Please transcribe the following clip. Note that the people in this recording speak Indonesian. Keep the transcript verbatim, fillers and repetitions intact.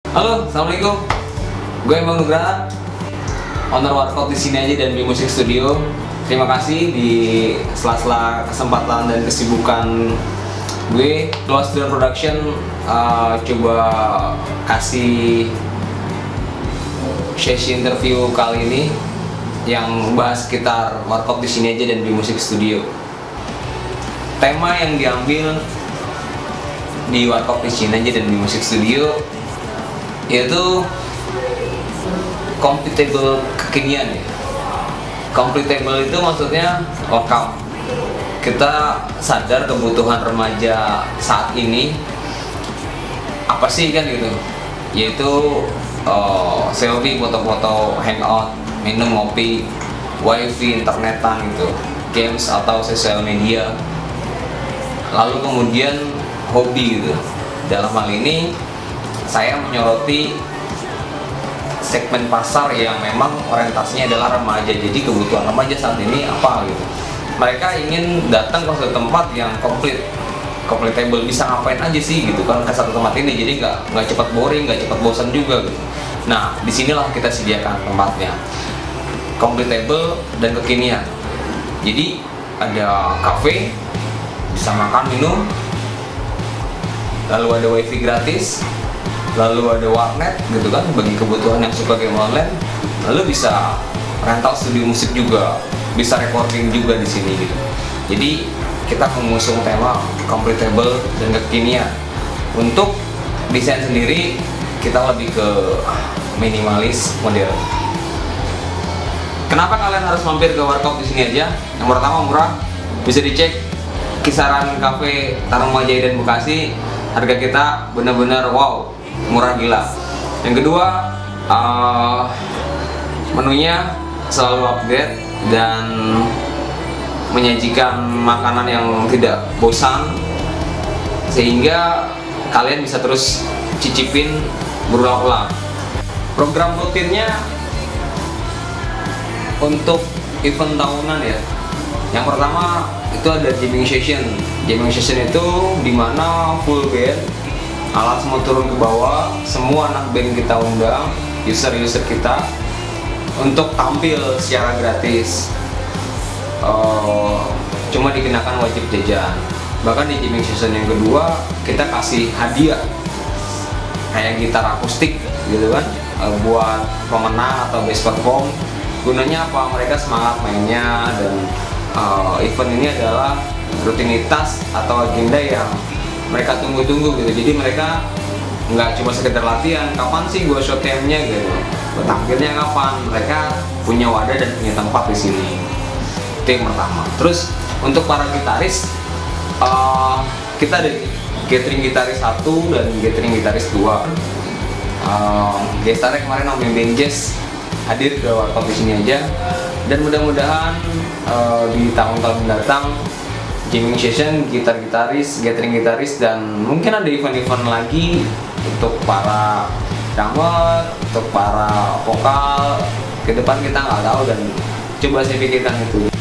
Halo, assalamualaikum. Gue Bang Nugraha, owner warkop di sini aja dan di Musik Studio. Terima kasih di sela-sela kesempatan dan kesibukan gue, Lost Door Production uh, coba kasih sesi interview kali ini yang membahas sekitar warkop di sini aja dan di Musik Studio. Tema yang diambil di warkop di sini aja dan di Musik Studio yaitu compatible kekinian ya. Compatible itu maksudnya lengkap. Kita sadar kebutuhan remaja saat ini apa sih kan gitu, yaitu uh, selfie, foto-foto, hangout, minum ngopi, wifi, internetan gitu, games atau sosial media. Lalu kemudian hobi gitu. Dalam hal ini saya menyoroti segmen pasar yang memang orientasinya adalah remaja. Jadi kebutuhan remaja saat ini apa gitu. Mereka ingin datang ke suatu tempat yang komplit, completable, bisa ngapain aja sih gitu kan ke satu tempat ini. Jadi nggak nggak cepat boring, nggak cepat bosan juga gitu. Nah, disinilah kita sediakan tempatnya, completable dan kekinian. Jadi ada kafe, bisa makan minum, lalu ada wifi gratis, lalu ada warnet gitu kan bagi kebutuhan yang suka game online, lalu bisa rental studio musik juga, bisa recording juga di sini gitu. Jadi kita mengusung tema completable dan kekinian. Untuk desain sendiri kita lebih ke minimalis model. Kenapa kalian harus mampir ke warkop di sini aja? Yang pertama murah, bisa dicek kisaran kafe Tarung Majaya dan Bekasi, harga kita benar-benar wow, murah gila. Yang kedua, uh, menunya selalu update dan menyajikan makanan yang tidak bosan, sehingga kalian bisa terus cicipin berulang-ulang. Program rutinnya untuk event tahunan ya. Yang pertama itu ada jamming session. Jamming session itu dimana full band, alat semua turun ke bawah, semua anak band kita undang, user-user kita untuk tampil secara gratis. Uh, cuma dikenakan wajib jajan. Bahkan di jamming session yang kedua kita kasih hadiah kayak gitar akustik gitu kan, uh, buat pemenang atau best perform. Gunanya apa? Mereka semangat mainnya, dan uh, event ini adalah rutinitas atau agenda yang mereka tunggu-tunggu gitu. Jadi mereka nggak cuma sekedar latihan, kapan sih gue show time-nya gitu, tampilnya kapan. Mereka punya wadah dan punya tempat di sini. Itu yang pertama. Terus untuk para gitaris, uh, kita ada gathering gitaris satu dan gathering gitaris dua. Uh, Gestarnya kemarin namanya band jazz hadir ke warkop di sini aja, dan mudah-mudahan uh, di tahun-tahun mendatang jamming session, gitar-gitaris, gathering gitaris, dan mungkin ada event-event lagi untuk para drummer, untuk para vokal. Ke depan kita nggak tahu, dan coba saya pikirkan itu.